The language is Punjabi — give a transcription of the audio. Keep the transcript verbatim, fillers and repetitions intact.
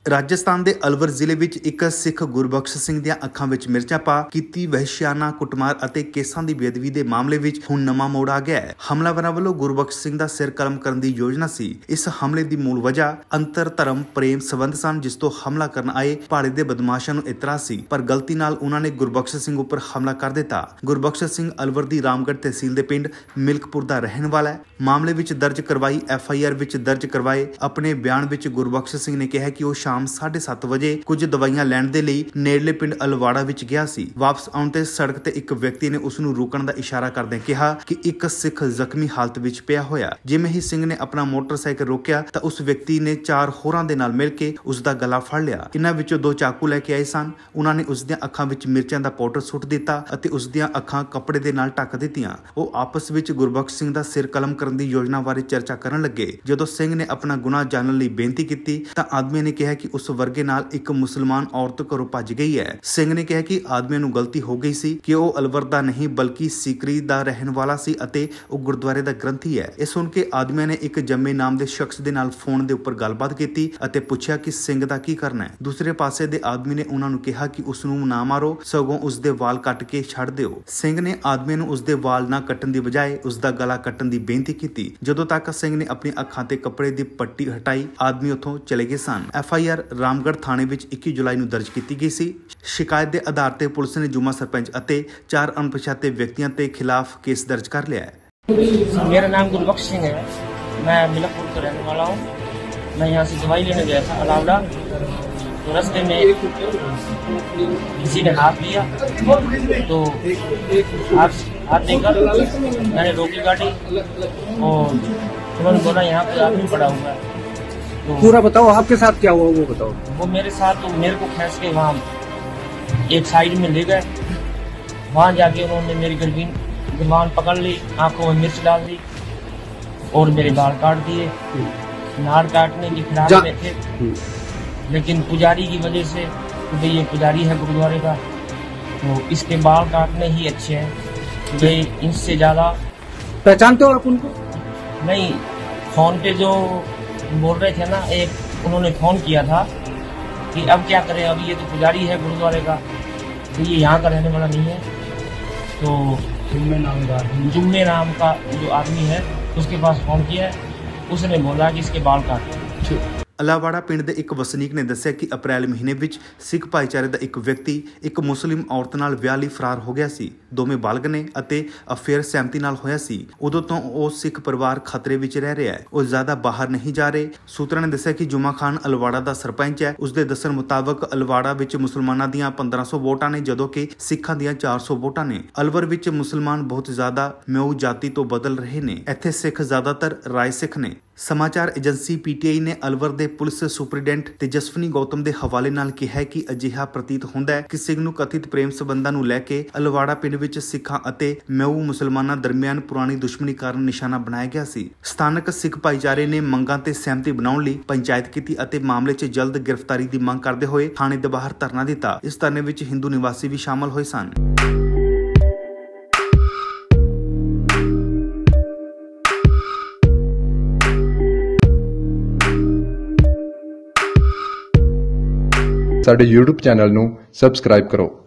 ਰਾਜਸਥਾਨ ਦੇ ਅਲਵਰ ਜ਼ਿਲ੍ਹੇ ਵਿੱਚ ਇੱਕ ਸਿੱਖ ਗੁਰਬਖਸ਼ ਸਿੰਘ ਦੀਆਂ ਅੱਖਾਂ ਵਿੱਚ ਮਿਰਚਾਂ ਪਾ ਕੀਤੀ ਵਹਿਸ਼ਿਆਨਾ ਕੁੱਟਮਾਰ ਅਤੇ ਕੇਸਾਂ ਦੀ ਬੇਅਦਬੀ ਦੇ ਮਾਮਲੇ ਵਿੱਚ ਹੁਣ ਨਵਾਂ ਮੋੜ ਆ ਗਿਆ ਹੈ। ਹਮਲਾਵਰਾਂ ਵੱਲੋਂ ਗੁਰਬਖਸ਼ ਸਿੰਘ ਦਾ ਸਿਰ ਕਲਮ ਕਰਨ ਦੀ ਯੋਜਨਾ ਸੀ। ਇਸ ਹਮਲੇ ਦੀ ਮੂਲ ਵਜ੍ਹਾ ਅੰਤਰ ਧਰਮ ਪ੍ਰੇਮ ਸੰਬੰਧ ਸਨ, ਜਿਸ ਤੋਂ ਹਮਲਾ ਕਰਨ ਆਏ ਪਹਾੜੇ ਦੇ ਬਦਮਾਸ਼ਾਂ ਨੂੰ ਇਤਰਾਜ਼ ਸੀ, ਪਰ ਗਲਤੀ ਨਾਲ ਉਹਨਾਂ ਨੇ ਗੁਰਬਖਸ਼ ਸਿੰਘ ਉੱਪਰ ਹਮਲਾ ਕਰ ਦਿੱਤਾ। ਗੁਰਬਖਸ਼ ਸਿੰਘ ਅਲਵਰ ਦੀ ਰਾਮਗੜ੍ਹ ਤਹਿਸੀਲ ਦੇ ਪਿੰਡ ਮਿਲਕਪੁਰ ਦਾ ਰਹਿਣ ਵਾਲਾ ਹੈ। ਮਾਮਲੇ ਵਿੱਚ ਦਰਜ ਕਰਵਾਈ ਐਫ ਆਈ ਆਰ ਵਿੱਚ ਦਰਜ ਕਰਵਾਏ ਆਪਣੇ ਬਿਆਨ ਵਿੱਚ ਗੁਰਬਖਸ਼ ਸਿੰਘ ਨੇ ਕਿਹਾ ਕਿ ਉਹ ਸ਼ਾਮ ਸਾਢੇ ਸੱਤ ਵਜੇ ਕੁਝ ਦਵਾਈਆਂ ਲੈਣ ਦੇ ਲਈ ਨੇੜਲੇ ਪਿੰਡ ਅਲਵਾੜਾ ਵਿੱਚ ਗਿਆ ਸੀ। ਵਾਪਸ ਆਉਣ ਤੇ ਸੜਕ ਤੇ ਇੱਕ ਵਿਅਕਤੀ ਨੇ ਉਸ ਨੂੰ ਰੋਕਣ ਦਾ ਇਸ਼ਾਰਾ ਕਰਦਿਆਂ ਕਿਹਾ ਕਿ ਇੱਕ ਸਿੱਖ ਜ਼ਖਮੀ ਹਾਲਤ ਵਿੱਚ ਪਿਆ ਹੋਇਆ। ਜਿਵੇਂ ਹੀ ਸਿੰਘ ਨੇ ਆਪਣਾ ਮੋਟਰਸਾਈਕਲ ਰੋਕਿਆ ਤਾਂ ਉਸ ਵਿਅਕਤੀ ਨੇ ਚਾਰ ਹੋਰਾਂ ਦੇ ਨਾਲ ਮਿਲ ਕੇ ਉਸ ਦਾ ਗਲਾ ਫੜ ਲਿਆ। ਇਹਨਾਂ ਵਿੱਚੋਂ ਦੋ ਚਾਕੂ ਲੈ ਕੇ ਆਏ ਸਨ। ਉਹਨਾਂ ਨੇ ਉਸ ਦੀਆਂ ਅੱਖਾਂ ਵਿੱਚ ਮਿਰਚਾਂ ਦਾ ਪਾਊਡਰ ਸੁੱਟ ਦਿੱਤਾ ਅਤੇ ਉਸ ਦੀਆਂ ਅੱਖਾਂ ਕੱਪੜੇ ਦੇ ਨਾਲ ਢੱਕ ਦਿੱਤੀਆਂ। ਉਹ ਆਪਸ ਵਿੱਚ ਗੁਰਬਖਸ਼ ਸਿੰਘ ਦਾ ਸਿਰ ਕਲਮ ਕਰਨ ਦੀ ਯੋਜਨਾ ਬਾਰੇ ਚਰਚਾ ਕਰਨ ਲੱਗੇ। ਜਦੋਂ ਸਿੰਘ ਨੇ ਆਪਣਾ ਗੁਨਾਹ ਜਾਣਨ ਲਈ ਬੇਨਤੀ ਕੀਤੀ ਤਾਂ ਆਦਮੀ ਨੇ ਕਿਹਾ ਕਿ ਉਸ ਵਰਗੇ ਨਾਲ ਇੱਕ ਮੁਸਲਮਾਨ ਔਰਤ ਘਰੋਂ ਭੱਜ ਗਈ ਹੈ। ਸਿੰਘ ਨੇ ਕਿਹਾ ਕਿ ਆਦਮੀ ਨੂੰ ਗਲਤੀ ਹੋ ਗਈ ਸੀ ਕਿ ਉਹ ਅਲਵਰ ਦਾ ਨਹੀਂ ਬਲਕਿ ਸੀਕਰੀ ਦਾ ਰਹਿਣ ਵਾਲਾ ਸੀ ਅਤੇ ਉਹ ਗੁਰਦੁਆਰੇ ਦਾ ਗ੍ਰੰਥੀ ਹੈ। ਇਹ ਸੁਣ ਕੇ ਆਦਮੀ ਨੇ ਇੱਕ ਜੰਮੇ ਨਾਮ ਦੇ ਸ਼ਖਸ ਦੇ ਨਾਲ ਫੋਨ ਦੇ ਉੱਪਰ ਗੱਲਬਾਤ ਕੀਤੀ ਅਤੇ ਪੁੱਛਿਆ ਕਿ ਸਿੰਘ ਦਾ ਕੀ ਕਰਨਾ ਹੈ। ਦੂਸਰੇ ਪਾਸੇ ਦੇ ਆਦਮੀ ਨੇ ਉਹਨਾਂ ਨੂੰ ਕਿਹਾ ਕਿ ਉਸ ਨੂੰ ਨਾ ਮਾਰੋ, ਸਗੋਂ ਉਸ ਦੇ ਵਾਲ ਕੱਟ ਕੇ ਛੱਡ ਦਿਓ। ਸਿੰਘ ਨੇ ਆਦਮੀ ਨੂੰ ਉਸ ਦੇ ਵਾਲ ਨਾ ਕੱਟਣ ਦੀ ਬਜਾਏ ਉਸ ਦਾ ਗਲਾ ਕੱਟਣ ਦੀ ਬੇਨਤੀ ਕੀਤੀ। ਜਦੋਂ ਤੱਕ ਸਿੰਘ ਨੇ ਆਪਣੀ ਅੱਖਾਂ ਤੇ ਕੱਪੜੇ ਦੀ ਪੱਟੀ ਹਟਾਈ, ਆਦਮੀ ਉੱਥੋਂ ਚਲੇ ਗਏ ਸਨ। ਐਫ ਆਈ ਆਰ ਰਾਮਗੜ੍ਹ ਥਾਣੇ ਵਿੱਚ ਇੱਕੀ ਜੁਲਾਈ ਨੂੰ ਦਰਜ ਕੀਤੀ ਗਈ ਸੀ। ਸ਼ਿਕਾਇਤ ਦੇ ਆਧਾਰ ਤੇ ਪੁਲਿਸ ਨੇ ਜੁਮਾ ਸਰਪੰਚ ਅਤੇ ਚਾਰ ਅਣਪਛਾਤੇ ਵਿਅਕਤੀਆਂ ਦੇ ਖਿਲਾਫ ਕੇਸ ਦਰਜ ਕਰ लिया है। मेरा नाम गुरबख्श सिंह है, मैं मिलकपुर का रहने वाला हूँ। मैं यहाँ से दवाई लेने गया था अलावड़ा, तो रास्ते में किसी ने हाथ दिया तो हाथ हाथ देकर मैंने रोकी गाड़ी और तुरंत बोला यहाँ पे आदमी पड़ा हुआ है। तो पूरा बताओ आपके साथ क्या हुआ, वो बताओ। वो मेरे साथ तो मेरे को खींच के वहाँ एक साइड में ले गए। वहाँ जाके उन्होंने मेरी गर्दन जुबान पकड़ ली, आंखों में मिर्च डाल दी और मेरे बाल काट दिए। नार काटने की फिराक में थे, लेकिन पुजारी की वजह से, क्योंकि ये पुजारी है गुरुद्वारे का, तो इसके बाल काटने ही अच्छे हैं। क्योंकि इनसे ज़्यादा पहचानते हो आप उनको? नहीं, फोन पे जो बोल रहे थे ना, एक उन्होंने फोन किया था कि अब क्या करें, अब ये तो पुजारी है गुरुद्वारे का, तो ये यहाँ का रहने वाला नहीं है। तो जुम्मे नाम का जुम्मे नाम का जो आदमी है उसके पास फोन किया है, उसने बोला कि इसके बाल काटो। ਅਲਾਵਾੜਾ ਪਿੰਡ ਦੇ ਇੱਕ ਵਸਨੀਕ ਨੇ ਦੱਸਿਆ ਕਿ ਅਪ੍ਰੈਲ ਮਹੀਨੇ ਵਿੱਚ ਸਿੱਖ ਭਾਈਚਾਰੇ ਦਾ ਇੱਕ ਵਿਅਕਤੀ ਇੱਕ ਮੁਸਲਿਮ ਔਰਤ ਨਾਲ ਵਿਆਹ ਲਈ ਫਰਾਰ ਹੋ ਗਿਆ ਸੀ। ਦੋਵੇਂ ਬਾਲਗ ਨੇ ਅਤੇ ਅਫੇਅਰ ਸਹਿਮਤੀ ਨਾਲ ਹੋਇਆ ਸੀ। ਉਦੋਂ ਤੋਂ ਉਹ ਸਿੱਖ ਪਰਿਵਾਰ ਖਤਰੇ ਵਿੱਚ ਰਹਿ ਰਿਹਾ ਹੈ। ਉਹ ਜ਼ਿਆਦਾ ਬਾਹਰ ਨਹੀਂ ਜਾ ਰਹੇ। ਸੂਤਰਾਂ ਨੇ ਦੱਸਿਆ ਕਿ ਜੁਮਾ ਖਾਨ ਅਲਵਾੜਾ ਦਾ ਸਰਪੰਚ ਹੈ। ਉਸ ਦੇ ਦੱਸਣ ਮੁਤਾਬਕ ਅਲਵਾੜਾ ਵਿੱਚ ਮੁਸਲਮਾਨਾਂ ਦੀਆਂ ਪੰਦਰਾਂ ਸੌ ਵੋਟਾਂ ਨੇ, ਜਦੋਂ ਕਿ ਸਿੱਖਾਂ ਦੀਆਂ ਚਾਰ ਸੌ ਵੋਟਾਂ ਨੇ। ਅਲਵਰ ਵਿੱਚ ਮੁਸਲਮਾਨ ਬਹੁਤ ਜ਼ਿਆਦਾ ਮਿਊ ਜਾਤੀ ਤੋਂ ਬਦਲ ਰਹੇ ਨੇ। ਇੱਥੇ ਸਿੱਖ ਜ਼ਿਆਦਾਤਰ ਰਾਏ ਸਿੱਖ ਨੇ। ਸਮਾਚਾਰ ਏਜੰਸੀ ਪੀ ਟੀ ਆਈ ਨੇ ਅਲਵਰ ਦੇ ਪੁਲਿਸ ਸੁਪਰਡੈਂਟ ਤੇਜਸਵਨੀ ਗੌਤਮ ਦੇ ਹਵਾਲੇ ਨਾਲ ਕਿਹਾ ਕਿ ਅਜਿਹਾ ਪ੍ਰਤੀਤ ਹੁੰਦਾ ਹੈ ਕਿ ਸਿੰਘ ਨੂੰ ਕਥਿਤ ਪ੍ਰੇਮ ਸੰਬੰਧਾਂ ਨੂੰ ਲੈ ਕੇ ਅਲਵਾੜਾ ਪਿੰਡ ਵਿੱਚ ਸਿੱਖਾਂ ਅਤੇ ਮਿਊ ਮੁਸਲਮਾਨਾਂ ਦਰਮਿਆਨ ਪੁਰਾਣੀ ਦੁਸ਼ਮਣੀ ਕਾਰਨ ਨਿਸ਼ਾਨਾ ਬਣਾਇਆ ਗਿਆ ਸੀ। ਸਥਾਨਕ ਸਿੱਖ ਭਾਈਚਾਰੇ ਨੇ ਮੰਗਾਂ ਤੇ ਸਹਿਮਤੀ ਬਣਾਉਣ ਲਈ ਪੰਚਾਇਤ ਕੀਤੀ ਅਤੇ ਮਾਮਲੇ 'ਚ ਜਲਦ ਗ੍ਰਿਫਤਾਰੀ ਦੀ ਮੰਗ ਕਰਦੇ ਹੋਏ ਥਾਣੇ ਦੇ ਬਾਹਰ ਧਰਨਾ ਦਿੱਤਾ। ਇਸ ਧਰਨੇ ਵਿੱਚ ਹਿੰਦੂ ਨਿਵਾਸੀ ਵੀ ਸ਼ਾਮਲ ਹੋਏ ਸਨ। ਸਾਡੇ YouTube ਚੈਨਲ ਨੂੰ ਸਬਸਕ੍ਰਾਈਬ ਕਰੋ।